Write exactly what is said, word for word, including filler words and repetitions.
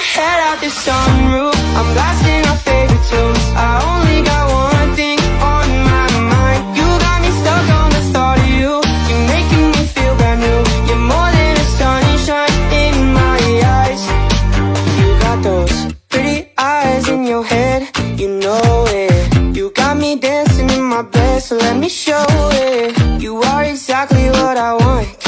head out the sunroof, I'm blasting our favorite tunes. I only got one thing on my mind. You got me stuck on the thought of you. You're making me feel brand new. You're more than a sunshine in my eyes. You got those pretty eyes in your head, you know it. You got me dancing in my bed, so let me show it. You are exactly what I want.